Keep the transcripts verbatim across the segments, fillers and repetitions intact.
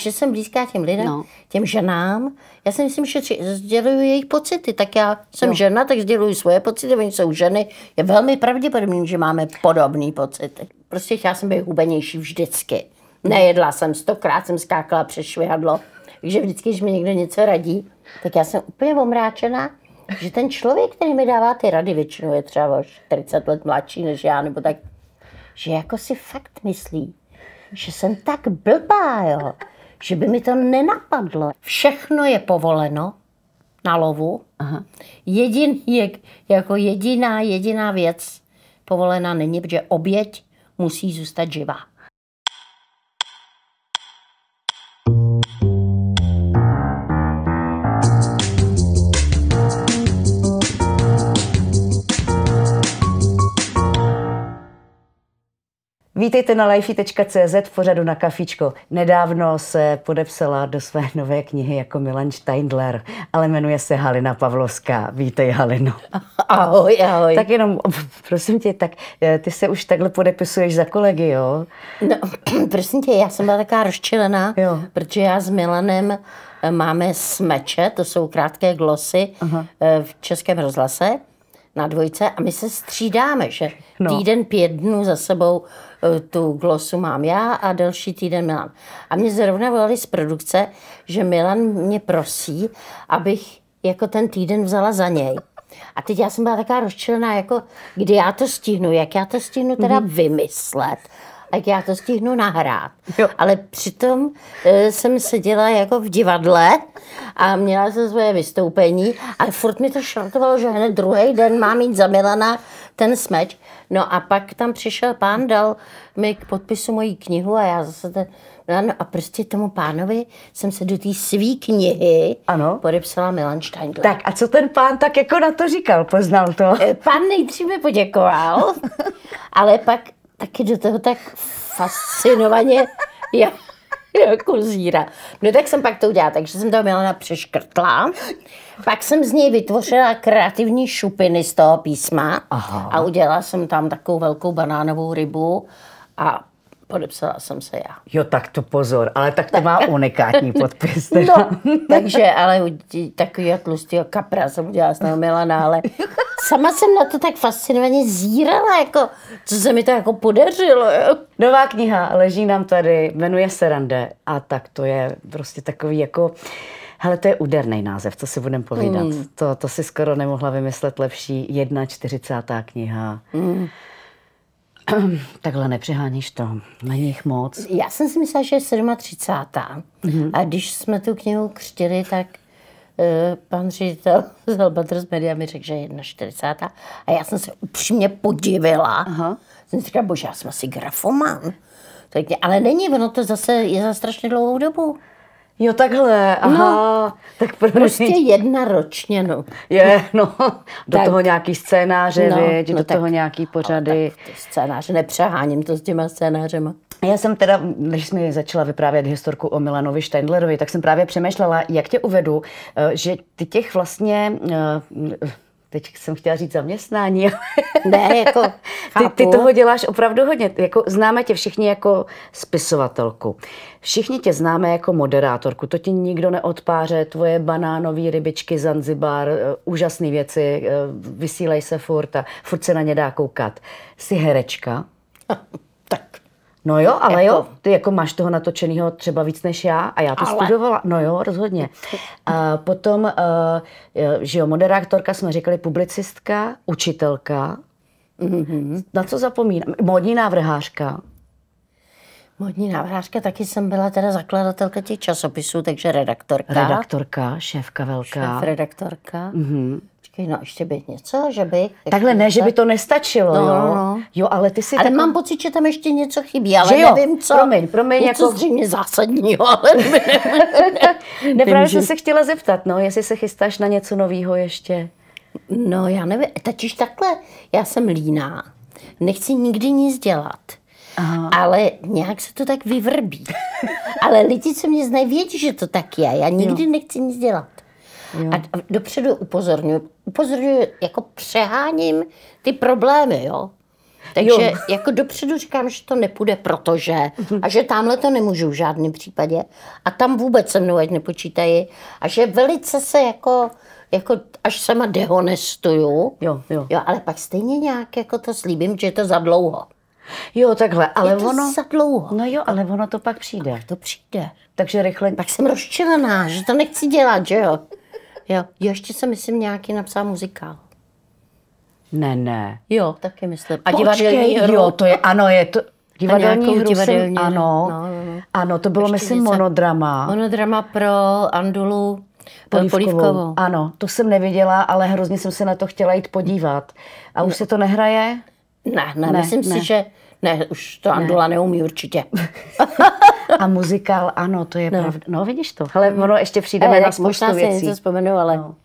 že jsem blízká těm lidem, No. těm ženám. Já si myslím, že sděluju jejich pocity, tak já jsem Jo. žena, tak sděluju svoje pocity, oni jsou ženy. Je velmi pravděpodobný, že máme podobné pocity. Prostě chtěla jsem být hubenější vždycky. Nejedla jsem, stokrát jsem skákala přes švihadlo, takže vždycky, když mi někdo něco radí, tak já jsem úplně omráčená, že ten člověk, který mi dává ty rady, většinou je třeba o čtyřicet let mladší než já, nebo tak, že jako si fakt myslí, že jsem tak blbá, jo, že by mi to nenapadlo. Všechno je povoleno na lovu. Aha. Jedin, je, jako jediná, jediná věc povolená není, protože oběť musí zůstat živá. Vítejte na lifey tečka cé zet v pořadu Na kafičko. Nedávno se podepsala do své nové knihy jako Milan Steindler, ale jmenuje se Halina Pavlovská. Vítej, Halino. Ahoj, ahoj. Tak jenom, prosím tě, tak ty se už takhle podepisuješ za kolegy, jo? No, prosím tě, já jsem byla taková rozčilená, Jo. protože já s Milanem máme smeče, to jsou krátké glosy. Aha. V Českém rozhlase na dvojce a my se střídáme, že No. týden pět dnů za sebou tu glosu mám já a další týden Milan. A mě zrovna volali z produkce, že Milan mě prosí, abych jako ten týden vzala za něj. A teď já jsem byla taková rozčilená, jako kdy já to stihnu, jak já to stihnu teda mm-hmm. vymyslet, jak já to stihnu nahrát. Jo. Ale přitom e, jsem seděla jako v divadle a měla jsem svoje vystoupení, ale furt mi to šartovalo, že hned druhý den mám mít za Milana ten smeč. No a pak tam přišel pán, dal mi k podpisu moji knihu a já zase ten, no a prostě tomu pánovi jsem se do té svý knihy Ano. podepsala Milan Steindler. Tak a co ten pán tak jako na to říkal? Poznal to? Pán nejdřív mi poděkoval, ale pak taky do toho tak fascinovaně jak, jako zíra. No tak jsem pak to udělala, takže jsem toho Milana přeškrtla. Pak jsem z něj vytvořila kreativní šupiny z toho písma. Aha. A udělala jsem tam takovou velkou banánovou rybu a podepsala jsem se já. Jo, tak to pozor, ale tak to má unikátní podpis. No, takže, ale takový tlustýho kapra jsem udělala z toho Milana, ale sama jsem na to tak fascinovaně zírala, jako, co se mi to jako podařilo. Jo. Nová kniha leží nám tady, jmenuje se Rande a tak to je prostě takový jako, hele, to je úderný název, co si budeme povídat. Mm. To, to si skoro nemohla vymyslet lepší jedna čtyřicátá kniha. Mm. Takhle nepřeháníš to, není jich moc. Já jsem si myslela, že je třicátá sedmá. Mm-hmm. A když jsme tu knihu křtili, tak uh, pan ředitel z Albatros Media mi řekl, že je čtyřicátá jedna. A já jsem se upřímně podivila. Aha. Jsem si říkala, bože, já jsem asi grafoman. Tak, ale není, ono to zase je za strašně dlouhou dobu. Jo, takhle, aha. No, tak prostě jedna ročně, no. Je, no, do tak, toho nějaký scénáře, no, věď, no, do tak, toho nějaký pořady. No, tak scénáře, nepřeháním to s těma scénářema. Já jsem teda, než jsi mi začala vyprávět historku o Milanovi Steindlerovi, tak jsem právě přemýšlela, jak tě uvedu, že ty těch vlastně... Teď jsem chtěla říct zaměstnání. Ne, jako ty, ty toho děláš opravdu hodně. Jako, známe tě všichni jako spisovatelku. Všichni tě známe jako moderátorku. To ti nikdo neodpáře. Tvoje banánové rybičky Zanzibar, úžasné věci, vysílej se furt a furt se na ně dá koukat. Jsi herečka? Tak. No jo, ale jako... jo, ty jako máš toho natočenýho třeba víc než já a já to ale... studovala. No jo, rozhodně. A potom, uh, že jo, moderátorka, jsme říkali publicistka, učitelka. Mm-hmm. Na co zapomínám? Módní návrhářka. Módní návrhářka, taky jsem byla teda zakladatelka těch časopisů, takže redaktorka. Redaktorka, šéfka velká. Šéf redaktorka. Mm-hmm. Počkej, no ještě by něco, že by... Takhle ne, že by to nestačilo, no, jo. No. Jo, ale ty si ale takový... mám pocit, že tam ještě něco chybí, ale že jo? Nevím co. Promiň, promiň. Něco jako... zřejmě zásadního, ale ne, právě jsem se chtěla zeptat, no, jestli se chystáš na něco novýho ještě. No, já nevím, totiž takhle, já jsem líná, nechci nikdy nic dělat. Aha. Ale nějak se to tak vyvrbí. Ale lidi, co mě znají, vědí, že to tak je. Já nikdy jo. nechci nic dělat. Jo. A dopředu upozorňuji. Upozorňuji, jako přeháním ty problémy, jo. Takže Jo. jako dopředu říkám, že to nepůjde, protože a že tamhle to nemůžu v žádném případě a tam vůbec se mnou ať nepočítají a že velice se jako, jako až sama dehonestuju, Jo, jo. jo, ale pak stejně nějak jako to slíbím, že je to za dlouho. Jo, takhle, ale Je to ono... za dlouho. No jo, ale ono to pak přijde. To přijde. Takže rychle... Pak jsem rozčilená, že to nechci dělat, že jo. Jo, jo ještě jsem myslím nějaký napsal muzikál. Ne, ne. Jo, taky myslím. A Počkej, divadelní hru. jo, to je, ano, je to... Divadelní nějakou hru divadelní jsem, hru. ano, No, no, no. ano, to bylo, Ještě myslím, něco. monodrama. Monodrama pro Andulu Polívkovou. Polívkovou. Ano, to jsem neviděla, ale hrozně jsem se na to chtěla jít podívat. A už se to nehraje? Ne, ne, Ne, myslím ne. si, že ne, už to Andula neumí určitě. A muzikál, ano, to je no. pravda. No, vidíš to. Hele, ono ještě přijdeme Ale na tak spoustu možná si věcí. něco vzpomenu, ale No.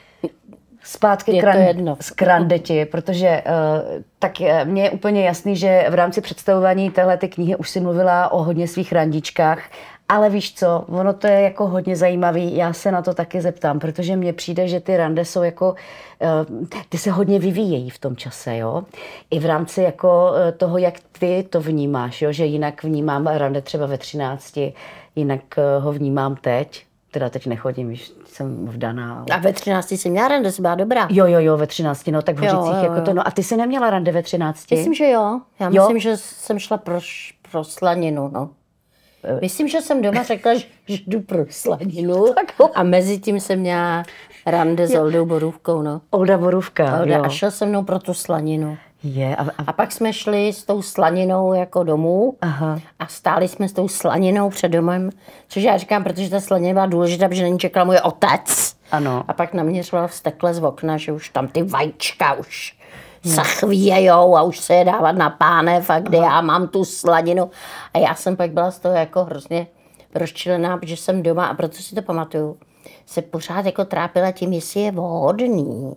Zpátky Je k, to ran, jedno. z Krandeti, protože uh, tak uh, mně je úplně jasný, že v rámci představování téhle ty knihy už si mluvila o hodně svých randičkách, ale víš co, ono to je jako hodně zajímavý, já se na to taky zeptám, protože mně přijde, že ty rande jsou jako, uh, ty se hodně vyvíjejí v tom čase, jo, i v rámci jako uh, toho, jak ty to vnímáš, jo, že jinak vnímám rande třeba ve třinácti, jinak uh, ho vnímám teď, teda teď nechodím, víš, jsem vdaná. Ale... a ve třinácti jsem měla rande, byla dobrá. Jo, jo, jo, ve třinácti, no tak v Jo, Hořicích jo, jako jo. to, no a ty jsi neměla rande ve třinácti? Myslím, že jo. Já Jo? myslím, že jsem šla pro, š- pro slaninu, no. Myslím, že jsem doma řekla, že, že jdu pro slaninu a mezi tím jsem měla rande s Oldou Borůvkou, no. Olda Borůvka, Olda, jo. a šel se mnou pro tu slaninu. Je, a, a, A pak jsme šli s tou slaninou jako domů aha. a stáli jsme s tou slaninou před domem, což já říkám, protože ta slanina byla důležitá, protože na ní čekal můj otec. Ano. A pak naměřoval vztekle z okna, že už tam ty vajíčka už se chvějou a už se je dávat na pánev a kde já mám tu slaninu. A já jsem pak byla z toho jako hrozně rozčilená, protože jsem doma a proto si to pamatuju, se pořád jako trápila tím, jestli je vhodný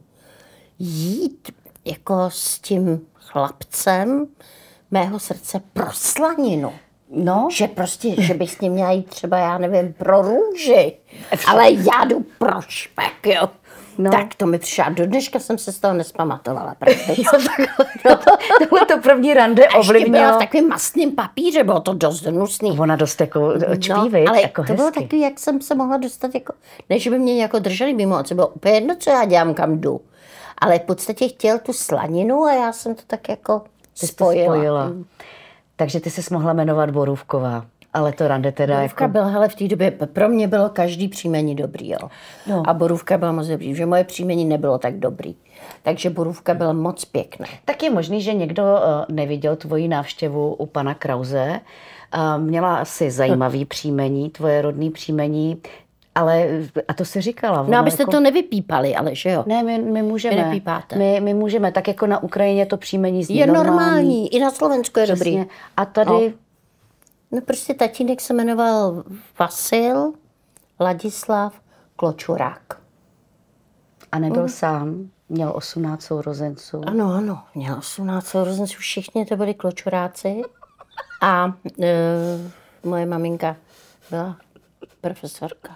jít jako s tím chlapcem mého srdce pro slaninu. No, Že prostě, že bych s ním měla jít třeba, já nevím, pro růži, ale já jdu pro špek, jo. No. No. Tak to mi přišlo. A do dneška jsem se z toho nespamatovala. Prakticky. jo, takhle, to, tohle to první rande A ještě byla ovlivnilo. v takovém mastném papíře, bylo to dost hnusný. Ona dost jako čpí, viď, ale jako to bylo hezky. takový, jak jsem se mohla dostat, jako, než by mě jako drželi mimo oči, bylo úplně jedno, co já dělám, kam jdu. Ale v podstatě chtěl tu slaninu a já jsem to tak jako Ty jsi to spojila. spojila. Takže ty jsi mohla jmenovat Borůvková. Ale to rande teda Borůvka jako... byla, hele, v té době, pro mě bylo každý příjmení dobrý, jo. No. A Borůvka byla moc dobrý, že moje příjmení nebylo tak dobrý. Takže Borůvka byla moc pěkná. Tak je možný, že někdo uh, neviděl tvoji návštěvu u pana Krause. Uh, měla asi zajímavý příjmení, tvoje rodný příjmení, ale, a to si říkala. No, abyste jako... to nevypípali, ale že jo. Ne, my, my můžeme. Vy nepípáte. My, my můžeme, tak jako na Ukrajině to příjmení zní Je normální. normální. I na Slovensku je Přesně. dobrý. A tady... No. no prostě tatínek se jmenoval Vasil Ladislav Kločurák. A nebyl mm. sám, měl osmnáct sourozenců. Ano, ano, měl osmnáct sourozenců, všichni to byli Kločuráci. A e, moje maminka byla profesorka.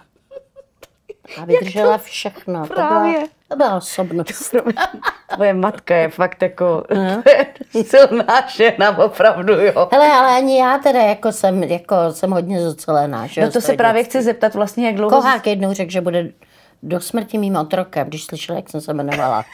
A vydržela všechno. Právě. To byla, to byla osobnost. Tvoje matka je fakt jako silná žena, opravdu, jo. Hele, ale ani já teda jako jsem, jako jsem hodně zocelená. Že No to se právě chci zeptat vlastně, jak dlouho... Kohák jednou řekl, že bude do smrti mým otrokem, když slyšel, jak jsem se jmenovala.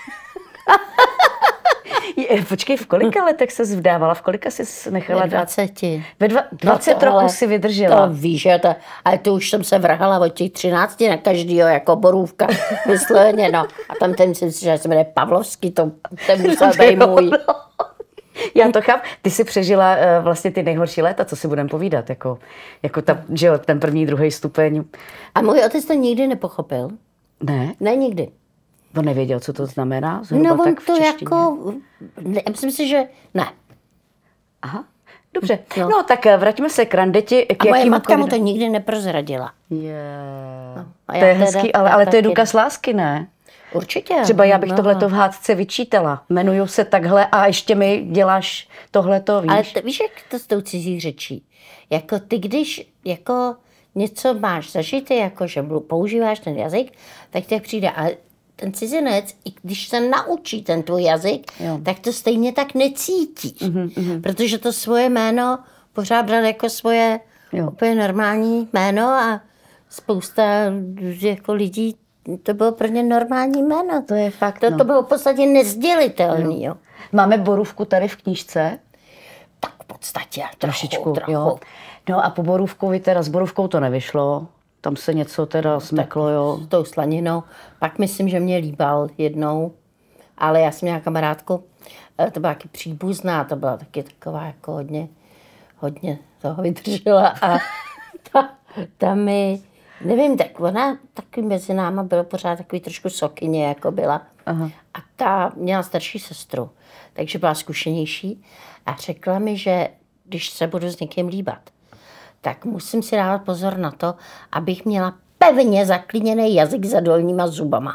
Je, počkej, v kolika letech se vdávala? V kolika jsi nechala Ve dát? dvaceti. Ve dva, dvacet No to, roků ale si vydržela. To víš, že to, ale to už jsem se vrhala od těch třinácti na každýho jako Borůvka. Vysloveně, no. A tam ten si že se jmenuje Pavlovský, to ten musel být můj. Já to chápu. Ty jsi přežila uh, vlastně ty nejhorší léta, co si budeme povídat, jako, jako ta, že jo, ten první, druhý stupeň. A můj otec to nikdy nepochopil. Ne? Ne, nikdy. On nevěděl, co to znamená? Zhruba No on tak v to češtině. jako, ne, myslím si, že ne. Aha, dobře. No. No tak eh, vraťme se k randeti. K A moje jakým matka mu covidu- to nikdy neprozradila. Yeah. No, a To já je teda- hezký, ale, já ale to je taky. důkaz lásky, ne? Určitě. Třeba já bych no. tohleto v hádce vyčítala. Jmenuju se takhle a ještě mi děláš tohleto, víš? Ale t- víš, jak to s tou cizí řečí? Jako ty, když jako něco máš zažité, jako že mlu- používáš ten jazyk, tak ti přijde, ale ten cizinec, i když se naučí ten tvůj jazyk, jo. tak to stejně tak necítí. Mm-hmm. Protože to svoje jméno pořád bral jako svoje jo. úplně normální jméno a spousta jako lidí, to bylo pro ně normální jméno. To je fakt, to, no. to bylo v podstatě nezdělitelný. Jo. Máme Borůvku tady v knížce? Tak v podstatě. Trošičku, trochu, trochu. jo. No a po Borůvkovi teda s Borůvkou to nevyšlo. Tam se něco teda smeklo, jo. S tou slaninou. Pak myslím, že mě líbal jednou, ale já jsem měla kamarádku, to byla taky příbuzná, to byla taky taková jako hodně, hodně toho vydržela a ta, ta mi, nevím, tak ona taky mezi náma byla pořád takový trošku sokyně, jako byla. Aha. A ta měla starší sestru, takže byla zkušenější a řekla mi, že když se budu s někým líbat, tak musím si dávat pozor na to, abych měla pevně zaklíněný jazyk za dolníma zubama.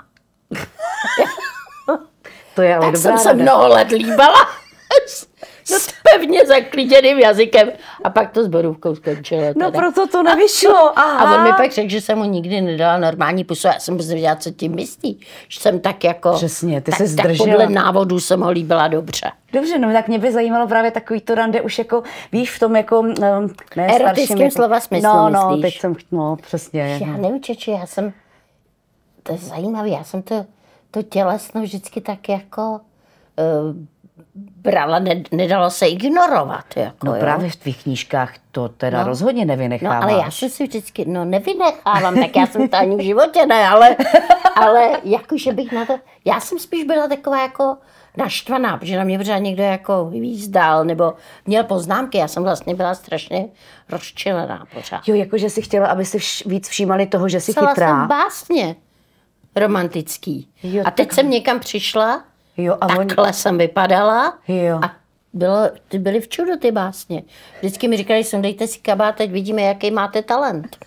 To je ale tak dobrá jsem se rada. mnoho let líbala s pevně zaklíněným jazykem a pak to s Borůvkou skončilo. No proto to nevyšlo. Aha. A on mi pak řekl, že jsem mu nikdy nedala normální pusu. Já jsem vůbec nevěděla, co tím myslí. Že jsem tak jako... Přesně, ty tak, se zdržela. Tak podle návodů jsem ho líbila dobře. Dobře, no tak mě by zajímalo právě takový to rande už jako, víš, v tom jako... Ne, erotickém jako, slova smyslu, no, no, myslíš? teď jsem, no, přesně. Já nevím, čeči, já jsem... To je zajímavé, já jsem to, to tělesno vždycky tak jako... Uh, brala, ne, nedalo se ignorovat. Jako, no jo? právě v tvých knížkách to teda no. rozhodně nevynecháváš. No ale já jsem si vždycky, no nevynechávám, tak já jsem to ani v životě ne, ale, ale jakože bych na to, já jsem spíš byla taková jako naštvaná, protože na mě pořád někdo jako vyvízdal, nebo měl poznámky, já jsem vlastně byla strašně rozčilená pořád. Jo, jakože si chtěla, aby si vš, víc všímali toho, že jsi Psala chytrá. jsem básně romantický. Jo, a teď tak... jsem někam přišla, jo, a takhle on... jsem vypadala jo. a bylo, ty byly v čudu ty básně. Vždycky mi říkali, sundejte si kabát, teď vidíme, jaký máte talent.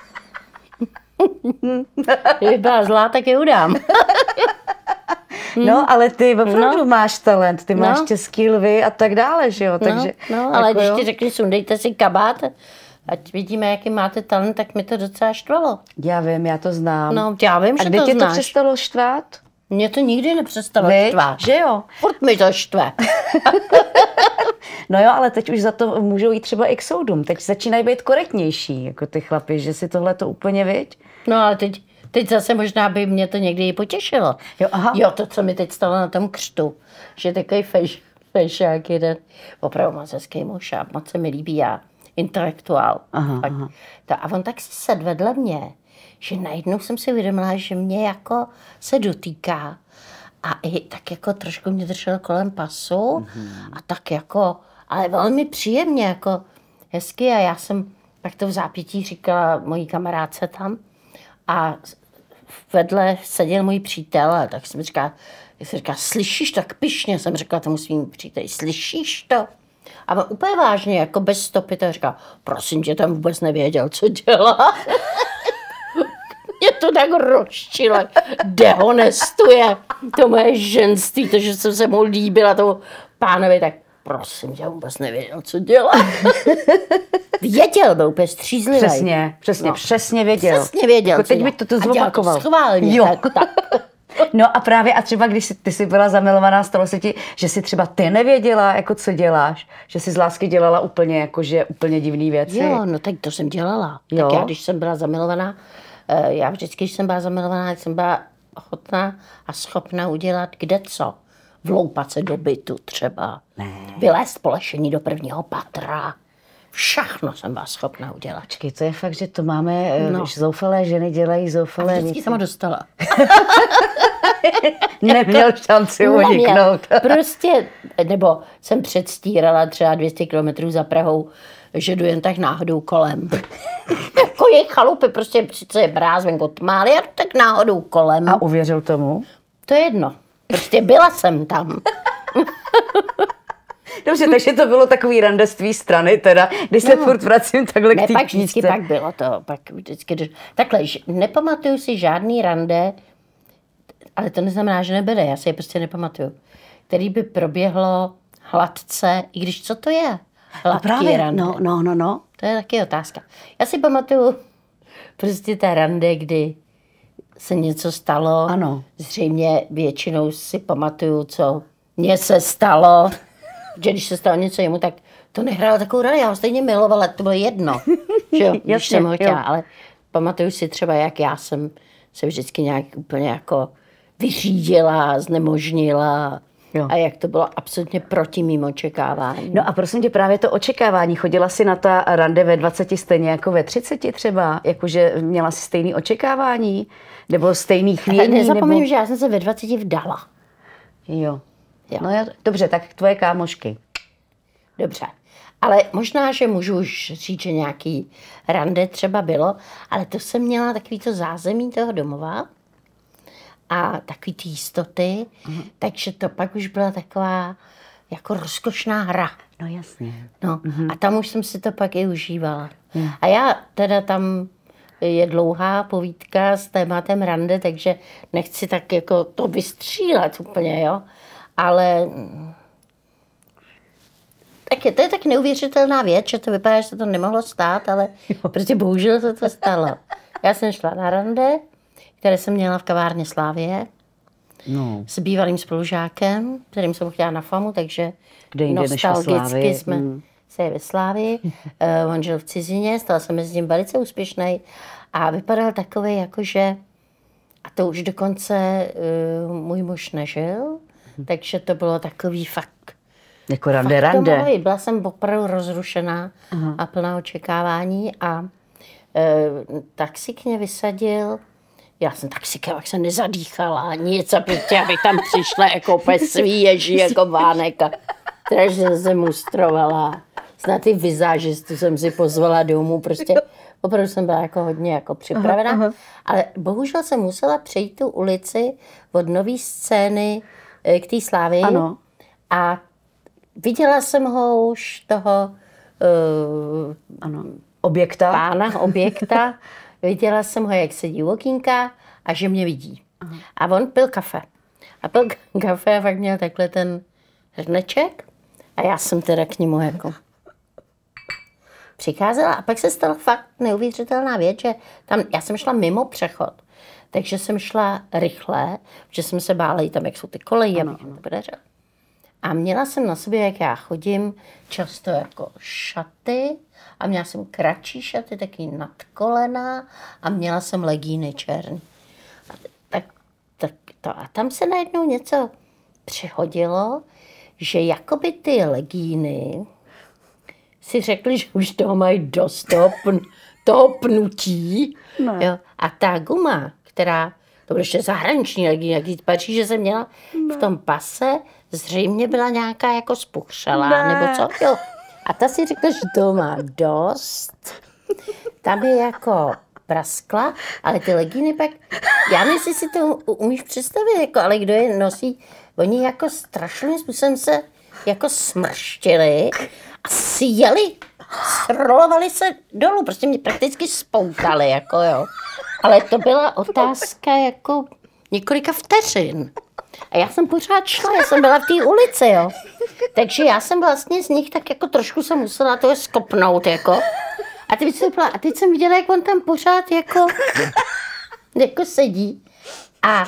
Kdyby byla zlá, tak je udám. No, ale ty opravdu no. máš talent, ty máš no. český lvy a tak dále, že jo? Takže, no, no, ale jako když jo. ti řekli, sundejte si kabát, ať vidíme, jaký máte talent, tak mi to docela štvalo. Já vím, já to znám. No, já vím, a že kdy to tě znáš. to přestalo štvát? Mě to nikdy nepřestalo Vy? štvát. Že jo? Furt mi to štve. No jo, ale teď už za to můžou jít třeba i k soudům. Teď začínají být korektnější, jako ty chlapi, že si tohle to úplně viď. No ale teď, teď zase možná by mě to někdy i potěšilo. Jo, aha. Jo, to, co mi teď stalo na tom křtu, že takový feš, fešák jeden, opravdu moc hezký muž a moc se mi líbí, já intelektuál. Aha, tak, aha. To, a on tak si sedl vedle mě, že najednou jsem si uvědomila, že mě jako se dotýká a i tak jako trošku mě držel kolem pasu mm-hmm. a tak jako, ale velmi příjemně, jako hezky a já jsem pak to v zápětí říkala mojí kamarádce tam a vedle seděl můj přítel a tak jsem říkala, jak jsem říkala, slyšíš to, tak pyšně jsem řekla tomu svým příteli, slyšíš to? A on úplně vážně, jako bez stopy, to říká, prosím tě, tam vůbec nevěděl, co dělá. Mě to tak rozčilo, dehonestuje to moje ženství, to, že jsem se mu líbila tomu pánovi, tak prosím tě, vůbec nevěděl, co dělá. Věděl, byl úplně střízlivý. Přesně, přesně, no. přesně věděl. Přesně věděl, jako teď by to to zopakoval. A dělal to schválně. Jo. Tak, tak. No a právě a třeba když jsi, ty jsi byla zamilovaná, stalo se ti, že jsi třeba ty nevěděla, jako co děláš, že jsi z lásky dělala úplně, jakože úplně divný věci. Jo, no tak to jsem dělala. Jo. Tak já, když jsem byla zamilovaná, já vždycky, když jsem byla zamilovaná, jsem byla ochotná a schopná udělat kde co. Vloupat se do bytu třeba, ne. vylézt polešení do prvního patra. Všechno jsem byla schopná udělat. Počkej, to je fakt, že to máme, no. zoufalé ženy dělají zoufalé věci. Vždycky jsem ho dostala. Neměl šanci uniknout. Prostě, nebo jsem předstírala třeba dvě stě kilometrů za Prahou, že jdu jen tak náhodou kolem. Jako je chalupy, prostě sice je mráz, venku tmá, ale já jdu tak náhodou kolem. A uvěřil tomu? To je jedno. Prostě byla jsem tam. Dobře, takže to bylo takový rande z tvý strany, teda, když se no. furt vracím takhle ne, k té pak vždycky pak bylo to, pak vždycky, takhle, nepamatuju si žádný rande, ale to neznamená, že nebyly, já si je prostě nepamatuju, který by proběhlo hladce, i když co to je? Hladký právě, rande. no, no, no, no. To je taky otázka. Já si pamatuju prostě ta rande, kdy se něco stalo. Ano. Zřejmě většinou si pamatuju, co mně se stalo. Že když se stalo něco jemu, tak to nehrálo takovou roli. Já ho stejně milovala, to bylo jedno. Že jo, když Jasně, jsem ho chtěla. jo. Ale pamatuju si třeba, jak já jsem se vždycky nějak úplně jako vyřídila, znemožnila. Jo. A jak to bylo absolutně proti mým očekávání. No a prosím tě, právě to očekávání, chodila jsi na ta rande ve dvaceti stejně jako ve třiceti třeba? Jakože měla jsi stejný očekávání? Nebo stejný chvění? Nezapomeň, nebo... že já jsem se ve dvaceti vdala. Jo. Jo. No já, dobře, tak tvoje kámošky. Dobře. Ale možná, že můžu už říct, že nějaký rande třeba bylo, ale to jsem měla takový to zázemí toho domova a takový ty jistoty, mm. takže to pak už byla taková jako rozkošná hra. No jasně. No, mm-hmm. A tam už jsem si to pak i užívala. Mm. A já teda tam je dlouhá povídka s tématem rande, takže nechci tak jako to vystřílet úplně, jo. Ale tak je, to je tak neuvěřitelná věc, že to vypadá, že se to nemohlo stát, ale prostě bohužel se to stalo. Já jsem šla na rande, které jsem měla v kavárně Slávie, no. S bývalým spolužákem, kterým jsem chtěla na famu, takže nostalgicky jsme hmm. se ve Slávii. Uh, on žil v cizině, stala jsem s ním velice úspěšný a vypadal takový, jakože, a to už dokonce uh, můj muž nežil, hmm. takže to bylo takový fakt. Jako rande, rande. Byla jsem opravdu rozrušená uh-huh. a plná očekávání a uh, taxík mě vysadil. Já jsem taxíkem, jak jsem nezadýchala, nic, a prostě, abych tam přišla jako úplně svíježí, jako vánek. A takže jsem mustrovala. Snad ty vizážistu jsem si pozvala domů, prostě opravdu jsem byla jako hodně jako připravená. Aha, aha. Ale bohužel jsem musela přejít tu ulici od nový scény k té Slávii. Ano. A viděla jsem ho už toho uh, ano. objekta. pána, objekta. Viděla jsem ho, jak sedí u okýnka a že mě vidí. Aha. A on pil kafe. A pil kafe a fakt měl takhle ten hrneček. A já jsem teda k němu jako přicházela. A pak se stala fakt neuvěřitelná věc, že tam, já jsem šla mimo přechod. Takže jsem šla rychle, protože jsem se bála jít tam, jak jsou ty koleje. Ano, ano. A měla jsem na sobě, jak já chodím, často jako šaty. A měla jsem kratší šaty, taky nad kolena a měla jsem legíny černý. A, tak, tak to, a tam se najednou něco přihodilo, že jakoby ty legíny si řekli, že už toho mají dost toho, pn, toho pnutí. No. Jo. A ta guma, která, to bylo ještě zahraniční legíny, jak jí patří, že jsem měla no. v tom pase, zřejmě byla nějaká jako spuchřelá, ne. nebo co? Jo. A ta si řekla, že to má dost. Tam je jako praskla, ale ty legíny pak, já nevím, jestli si to umíš představit, jako, ale kdo je nosí, oni jako strašným způsobem se jako smrštili a sjeli, srolovali se dolů, prostě mě prakticky spoutali, jako jo. Ale to byla otázka jako několika vteřin. A já jsem pořád šla, já jsem byla v té ulici, jo. Takže já jsem vlastně z nich tak jako trošku jsem musela toho skopnout, jako. A teď jsem, byla, a teď jsem viděla, jak on tam pořád jako, jako sedí. A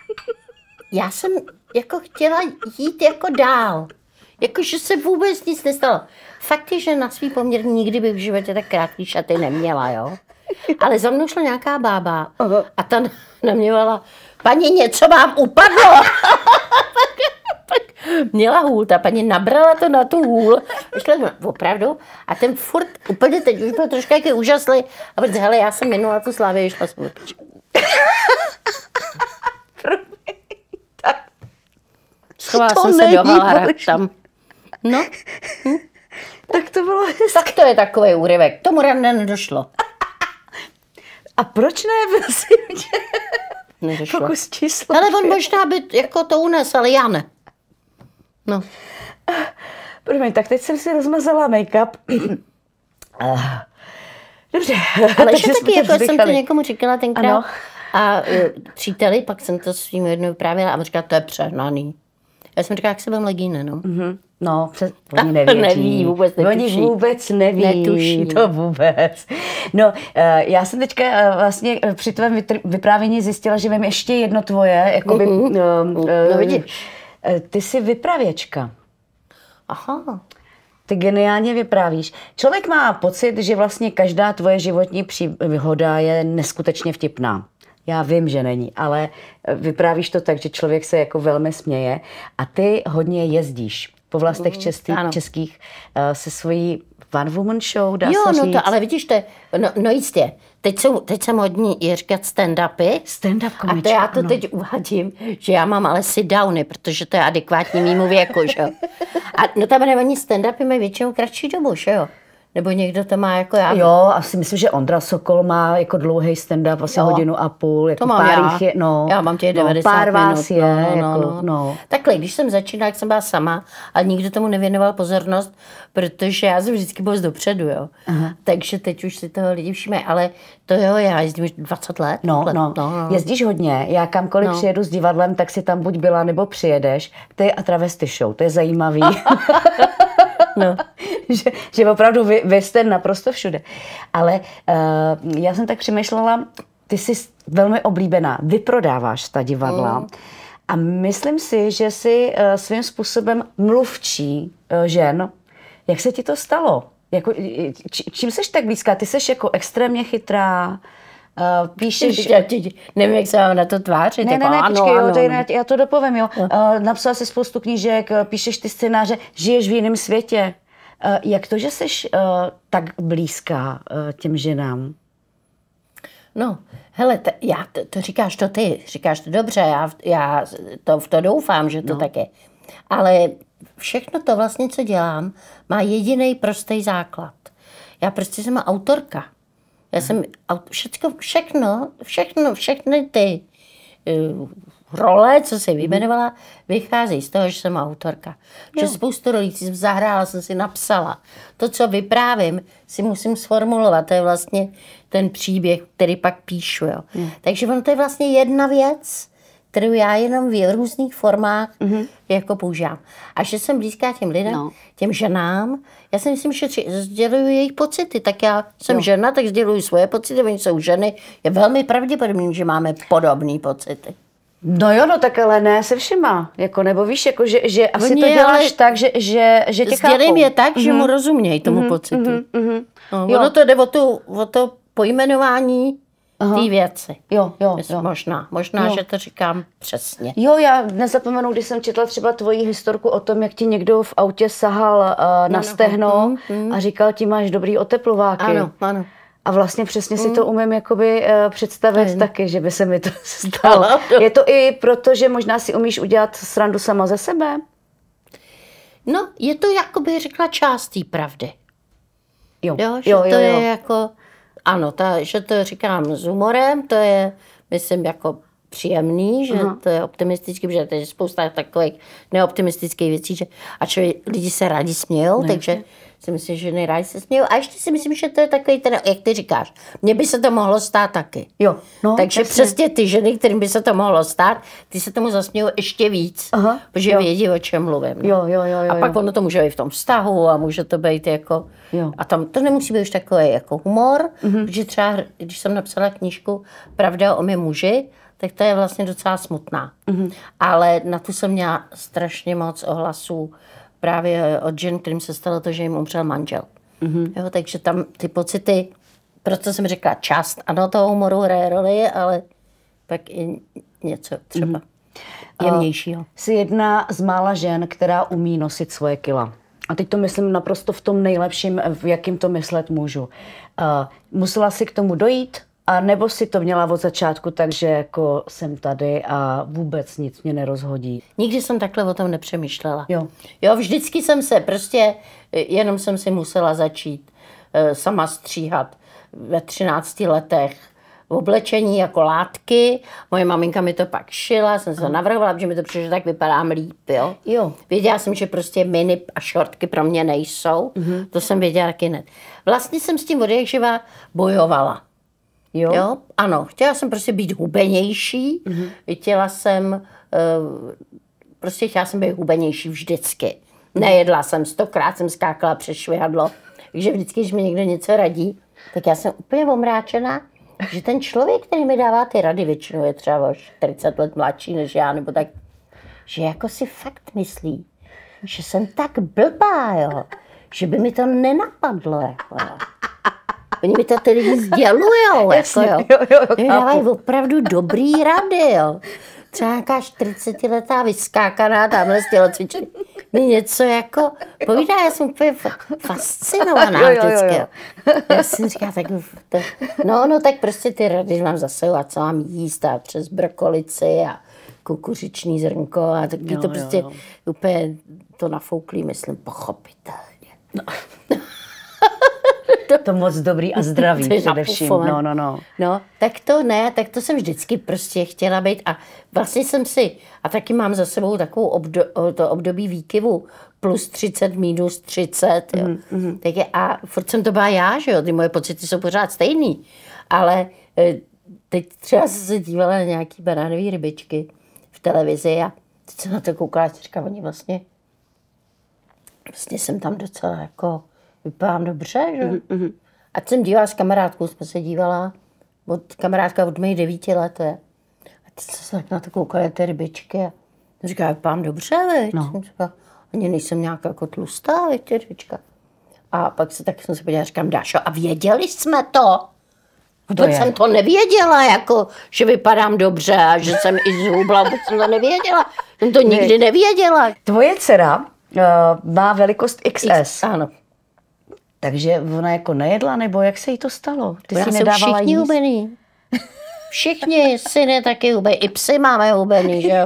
já jsem jako chtěla jít jako dál. Jakože se vůbec nic nestalo. Fakt je, že na svý poměr nikdy bych v životě tak krátký šaty neměla, jo. Ale za mnou šla nějaká bába a ta na mě volala, paní, něco vám upadlo. Měla hůl, ta paní nabrala to na tu hůl, šla opravdu, a ten furt úplně teď už byl trošku jaký úžasný, a protože, hele, já jsem minula tu Slávii, šla jsem otočit. Schovala jsem se do halára tam. No. Hm? Tak to bylo hezké. Tak to je takový úryvek, tomu rande nedošlo. A proč ne, prosím tě? Nedošlo. Pokus číslo. Ale on možná by jako to unes, ale já ne. No. Promiň, tak teď jsem si rozmazala make-up. Dobře. Ale že taky, jako jsem to někomu říkala tenkrát. Ano. A uh, příteli, pak jsem to svým jednou vyprávěla a on říkal, to je přehnaný. Já jsem říkala, jak se budem legíny, no. Mm-hmm. No, přes, oni nevědí. Neví, vůbec netuší. Oni vůbec neví, Netuší. to vůbec. No, já jsem teďka vlastně při tvém vyprávění zjistila, že vím ještě jedno tvoje, jakoby, Mm-hmm. no, No vidíš. Ty jsi vypravěčka. Aha. Ty geniálně vyprávíš. Člověk má pocit, že vlastně každá tvoje životní příhoda je neskutečně vtipná. Já vím, že není, ale vyprávíš to tak, že člověk se jako velmi směje a ty hodně jezdíš po vlastech českých, českých uh, se svojí one woman show, dá jo, se říct. no to, ale vidíš, to je, no, no jistě, teď, jsou, teď jsem hodně je říkat stand-upy. Stand-up komička, a to já to ano. teď uvádím, že já mám ale sit-downy, protože to je adekvátní mýmu věku, že jo. A no tam oni stand-upy mají většinou kratší dobu, že jo. Nebo někdo to má jako já. Jo, asi myslím, že Ondra Sokol má jako dlouhý stand-up, asi Jo. hodinu a půl. Jako To mám pár já. jich je, no, Já mám těch no, devadesát pár minut. vás je, no, no, jako, no, no. no. Takhle, když jsem začínala, jak jsem byla sama, ale nikdo tomu nevěnoval pozornost, protože já jsem vždycky byla z dopředu, jo. Aha. Takže teď už si toho lidi všímají, ale to jo, já jezdím už dvacet let. No, let, no, no, no. Jezdíš hodně. Já kamkoliv No. přijedu s divadlem, tak si tam buď byla, nebo přijedeš. To je a travesty show, to je zajímavý. No. že, že opravdu vy, vy jste naprosto všude. Ale uh, já jsem tak přemýšlela, ty jsi velmi oblíbená, vyprodáváš ta divadla. Mm. A myslím si, že jsi uh, svým způsobem mluvčí uh, žen. Jak se ti to stalo? Jako, či, čím jsi tak blízká? Ty jsi jako extrémně chytrá, uh, píšeš... Já ti, nevím, jak se mám na to tvářit. Ne, jako, ne, ne, ano, počkej, ano, jo, tady, ano. já to dopovím, jo. Uh, napsala jsi spoustu knížek, píšeš ty scénáře, žiješ v jiném světě. Uh, jak to, že jsi uh, tak blízká uh, těm ženám? No, hele, t- já, to, to říkáš to ty, říkáš to dobře, já, já to, v to doufám, že to no. tak je. Ale všechno to vlastně, co dělám, má jediný prostý základ. Já prostě jsem autorka. Já jsem, všechno, všechno, všechno, všechny ty uh, role, co jsi vyjmenovala, vychází z toho, že jsem autorka. Jo. Že spoustu rolí jsem zahrála, jsem si napsala. To, co vyprávím, si musím sformulovat. To je vlastně ten příběh, který pak píšu. Jo. Hmm. Takže ono to je vlastně jedna věc, kterou já jenom v různých formách mm-hmm. jako používám. A že jsem blízká těm lidem, no. těm ženám, já si myslím, že sděluju jejich pocity. Tak já jsem jo. žena, tak sděluju svoje pocity, oni jsou ženy. Je velmi pravděpodobný, že máme podobné pocity. No jo, no tak ale ne se všema, jako, nebo víš, jako, že, že asi Oni, to děláš tak, že, že, že tě chápou. Sdělím je tak, mm-hmm. že mu rozumějí tomu mm-hmm. pocitu. Mm-hmm. No, ono to jde o, tu, o to pojmenování té věci. Jo, jo, jo. Možná, možná, jo. že to říkám přesně. Jo, já nezapomenu, když jsem četla třeba tvoji historku o tom, jak ti někdo v autě sahal uh, na no, stehno no, mm, a říkal ti, máš dobrý oteplováky. Ano, ano. A vlastně přesně si to umím jakoby uh, představit mm. taky, že by se mi to stalo. stalo. Je to i proto, že možná si umíš udělat srandu sama ze sebe? No, je to, jakoby řekla, část té pravdy. Jo, jo, že jo, to jo, je jo. jako, ano, ta, že to říkám s humorem, to je, myslím, jako příjemný, že uh-huh. to je optimistický, protože to je spousta takových neoptimistických věcí, že a člověk, lidi se rádi smějou, ne, takže ne. si myslím, že nejrádi se smějou. A ještě si myslím, že to je takový ten, jak ty říkáš, mně by se to mohlo stát taky. Jo, no, takže jasně. Přesně ty ženy, kterým by se to mohlo stát, ty se tomu zasmějou ještě víc, uh-huh. protože jo. vědí, o čem mluvím. No. Jo, jo, jo, jo, a pak jo. ono to může být v tom vztahu a může to být jako, jo. a tam to nemusí být už takový jako humor, uh-huh. protože třeba, když jsem napsala knížku Pravda o mém muži, tak to je vlastně docela smutná. Mm-hmm. Ale na tu jsem měla strašně moc ohlasů právě od žen, kterým se stalo to, že jim umřel manžel. Mm-hmm. Jo, takže tam ty pocity, proto jsem řekla část, ano, toho humoru hraje roli, ale pak i něco třeba mm-hmm. jemnějšího. Jsi jedna z mála žen, která umí nosit svoje kila. A teď to myslím naprosto v tom nejlepším, v jakým to myslet můžu. Uh, musela si k tomu dojít? A nebo si to měla od začátku, takže jako jsem tady a vůbec nic mě nerozhodí? Nikdy jsem takhle o tom nepřemýšlela. Jo. Jo, vždycky jsem se prostě, jenom jsem si musela začít uh, sama stříhat ve třinácti letech v oblečení jako látky. Moje maminka mi to pak šila, jsem se to navrhovala, protože mi to přišlo, že tak vypadám líp, jo. jo. Věděla jsem, že prostě mini a šortky pro mě nejsou, mm-hmm. to jsem věděla taky ne. Vlastně jsem s tím od jak živa bojovala. Jo? Jo, ano, chtěla jsem prostě být hubenější, mm-hmm. chtěla jsem, uh, prostě chtěla jsem být hubenější vždycky. Nejedla jsem, stokrát jsem skákala přes švihadlo. Takže vždycky, když mi někdo něco radí, tak já jsem úplně omráčená, že ten člověk, který mi dává ty rady, většinou je třeba o čtyřicet let mladší než já, nebo tak, že jako si fakt myslí, že jsem tak blbá, jo, že by mi to nenapadlo, jako jo. Oni mi to tedy sdělujou, jako jo. jo, jo, jo dávají opravdu dobrý rady, jo. Třeba nějaká čtyřicetiletá vyskákaná tamhle z tělocvičení mi něco jako povídá, já jsem úplně fascinovaná vždycky. Jo, jo, jo. Já jsem říkala, tak to, no, no tak prostě ty rady mám zase, a co mám jíst a přes brokolici a kukuřiční zrnko a taky jo, to prostě jo, jo. úplně to nafouklý, myslím, pochopitelně. No. To, to moc dobrý a zdravý především. No, no, no. No, tak to ne, tak to jsem vždycky prostě chtěla být a vlastně jsem si, a taky mám za sebou takovou obdo, to období výkyvu plus třicet, minus třicet, jo. Mm, mm. Tak je, a furt jsem to byla já, že jo, ty moje pocity jsou pořád stejný, ale teď třeba jsem se dívala na nějaký banánové rybičky v televizi a teď jsem na to koukala a říkala, oni vlastně, vlastně jsem tam docela jako vypadám dobře, že? Mm-hmm. A jsem dívala s kamarádkou, jsme se dívala, od kamarádka od mých devíti let je. A teď jsem se tak na to koukala, ty rybičky a říká, vypadám dobře, veď. No. Říkala, ani nejsem nějak jako tlustá, veď, ty rybička. A pak se, tak jsem se podívala, říkám, Dášo, a věděli jsme to? Vůbec jsem to nevěděla, jako, že vypadám dobře a že jsem i zhubla, vůbec jsem to nevěděla. Jsem to nikdy nevěděla. Tvoje dcera uh, má velikost X S. X, ano. Takže ona jako nejedla, nebo jak se jí to stalo? Ty si nedávala všichni jíst? Hubený. Všichni syny taky hubený. I psy máme hubený, že jo?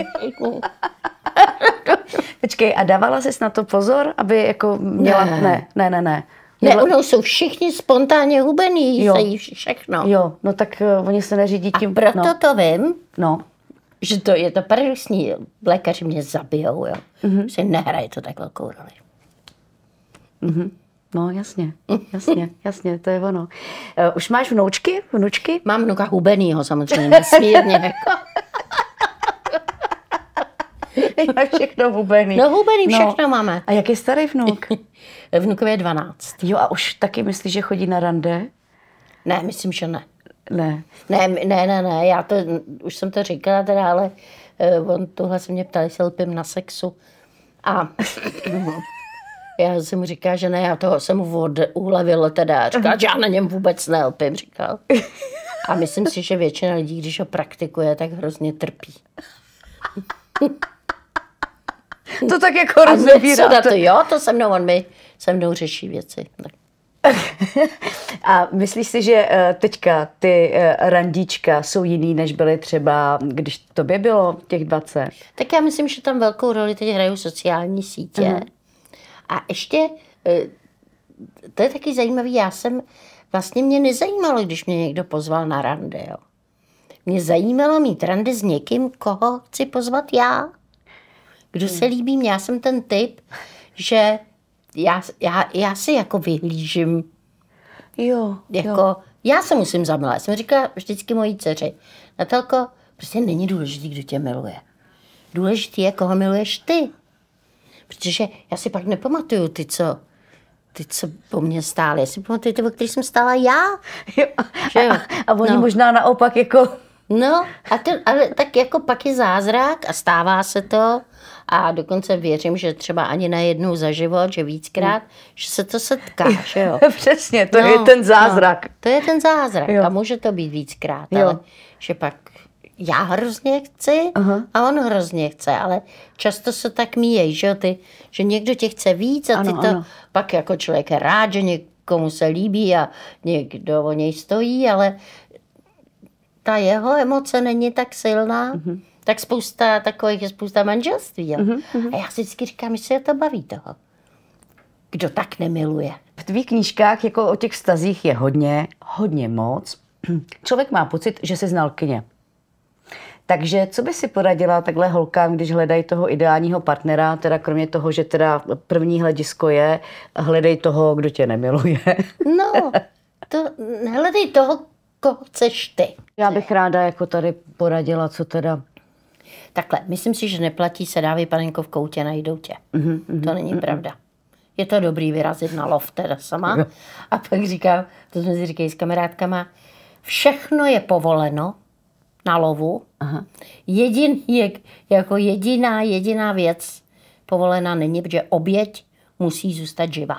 Počkej, a dávala jsi na to pozor, aby jako měla... Ne, ne, ne, ne. ne. Ne, ono jsou všichni spontánně hubený, se jí všechno. Jo, no tak uh, oni se neřídí tím... A proto no. to vím, no. že to je to paradoxní. Lékaři mě zabijou, jo. Mm-hmm. Že nehraje to tak velkou roli. Mhm. No jasně, jasně, jasně, to je ono. Uh, už máš vnoučky, vnučky? Mám vnuka hubenýho samozřejmě, nesmírně. Jako. Máš všechno hubený. No hubený všechno no. máme. A jak je starý vnuk? Vnukovi je dvanáct. Jo, a už taky myslíš, že chodí na rande? Ne, myslím, že ne. Ne. Ne, ne, ne, ne, já to, už jsem to říkala teda, ale uh, on tohle se mě ptal, jestli lpím na sexu. A... Já jsem mu říkala, že ne, já toho jsem mu ulevila teda. Říkala, že já na něm vůbec nelpím, říkal. A myslím si, že většina lidí, když ho praktikuje, tak hrozně trpí. To tak jako rozebírá. To, jo, to se mnou, on mi se mnou řeší věci. A myslíš si, že teďka ty randíčka jsou jiný, než byly třeba, když tobě bylo těch dvacet? Tak já myslím, že tam velkou roli teď hrajou sociální sítě. Uh-huh. A ještě, to je taky zajímavý, já jsem, vlastně mě nezajímalo, když mě někdo pozval na rande, jo. Mě zajímalo mít rande s někým, koho chci pozvat já. Kdo se líbí mě, já jsem ten typ, že já, já, já si jako vyhlížím. Jo, jako, jo. Já se musím zamilovat. Jsem říkala vždycky mojí dceři, Natálko, prostě není důležitý, kdo tě miluje. Důležitý je, koho miluješ ty. Protože já si pak nepamatuju ty, co, ty, co po mně stály. Já si pamatuju ty, o kterých jsem stála já. Jo. Že jo? A, a oni no. možná naopak jako... No, a ten, ale tak jako pak je zázrak a stává se to. A dokonce věřím, že třeba ani na jednou za život, že víckrát, hmm. že se to setká, že jo. Přesně, to no, je ten zázrak. No, to je ten zázrak jo. A může to být víckrát, jo. ale že pak já hrozně chci uh-huh. a on hrozně chce, ale často se tak míjejí, že, ty, že někdo tě chce víc a ty ano, to ano. Pak jako člověk je rád, že někomu se líbí a někdo o něj stojí, ale ta jeho emoce není tak silná, uh-huh. tak spousta takových je spousta manželství. Uh-huh. A já si vždycky říkám, že se to baví toho. Kdo tak nemiluje. V tvých knížkách jako o těch vztazích je hodně, hodně moc. Člověk má pocit, že se znal kyně. Takže co by si poradila takhle holkám, když hledají toho ideálního partnera, teda kromě toho, že teda první hledisko je, hledej toho, kdo tě nemiluje. No, to hledej toho, koho chceš ty. Já bych ráda jako tady poradila, co teda... Takhle, myslím si, že neplatí se dávej panenko v koutě, najdou tě. Mm-hmm, mm-hmm, to není mm-hmm. pravda. Je to dobrý vyrazit na lov teda sama. A pak říkám, to jsme si říkali s kamarádkama, všechno je povoleno na lovu. Aha. Jedin, je, jako jediná, jediná věc povolená není, protože oběť musí zůstat živá.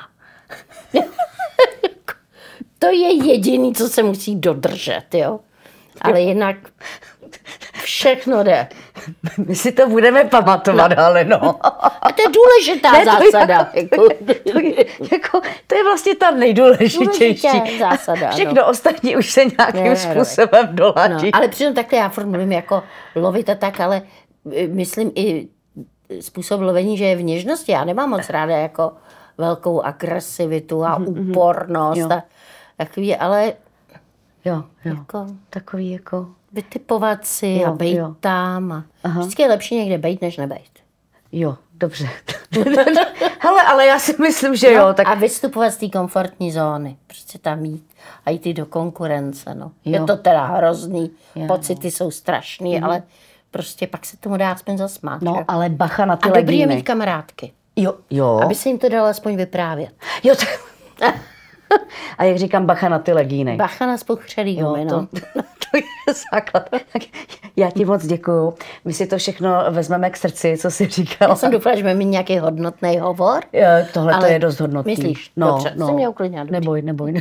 To je jediný, co se musí dodržet, jo. Ale jinak všechno jde. My si to budeme pamatovat, no. Ale no. A to je důležitá ne, zásada. Je, to, je, to, je, jako, to je vlastně ta nejdůležitější. Zásada, všechno no. Ostatní už se nějakým ne, způsobem doladí. No, ale přitom takhle já furt mluvím jako lovit a tak, ale myslím i způsob lovení, že je v něžnosti. Já nemám moc ráda jako velkou agresivitu a mm-hmm. úpornost a takový, ale jo, jo. Jako, takový jako vytipovat si jo, a bejt jo. tam. A vždycky je lepší někde bejt, než nebejt. Jo, dobře. Hele, ale já si myslím, že jo. Tak... A vystupovat z té komfortní zóny. Prostě tam jít a jít do konkurence. No. Je to teda hrozný, jo, pocity jo. jsou strašný, mm. ale prostě pak se tomu dá aspoň zasmát. No, že? ale bacha na ty a legíny. dobrý je mít kamarádky. Jo, jo. Aby se jim to dalo aspoň vyprávět. Jo, to... A jak říkám, bacha na ty legíny. Bacha na spuchřelý gumy, no. To, to je základ. Já ti moc děkuju. My si to všechno vezmeme k srdci, co jsi říkala. Já jsem doufala, že budeme mít nějaký hodnotný hovor. Jo, tohle to je dost hodnotný. Myslíš? No, dobře, no. jsem mě uklidnila. Neboj, neboj.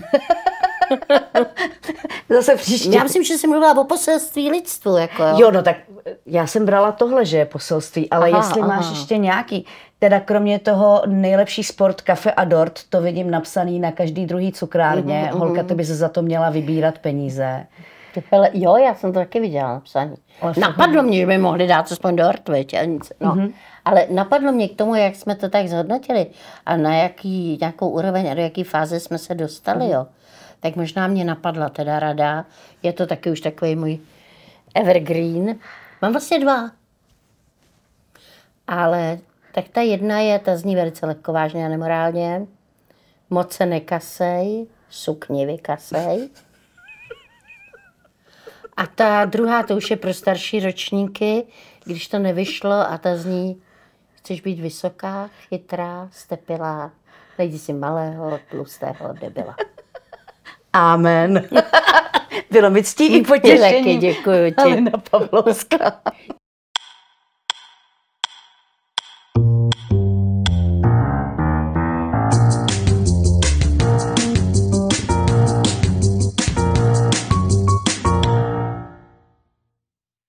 Zase příště. Já myslím, že jsi mluvila o poselství lidstvu. Jako, jo. jo, no tak já jsem brala tohle, že je poselství, ale aha, jestli aha. máš ještě nějaký, teda kromě toho nejlepší sport, kafe a dort, to vidím napsaný na každý druhý cukrárně. Mm-hmm, Holka, ty bys za to měla vybírat peníze. Hele, jo, já jsem to taky viděla napsaný. Napadlo mě, že by mohli dát aspoň dort, veď, a nic, no. Mm-hmm. Ale napadlo mě k tomu, jak jsme to tak zhodnotili a na jaký, nějakou úroveň a do jaký fáze jsme se dostali, mm-hmm. jo. Tak možná mě napadla teda rada, je to taky už takový můj evergreen. Mám vlastně dva. Ale tak ta jedna je, ta zní velice lehkovážně a nemorálně. Moc se nekasej, sukni vykasej. A ta druhá, to už je pro starší ročníky, když to nevyšlo a ta zní, chceš být vysoká, chytrá, stepilá, najdi si malého, tlustého debila. Amen. Bylo mi ctí i potěšení. Taky děkuju ti. Alena Pavlovská.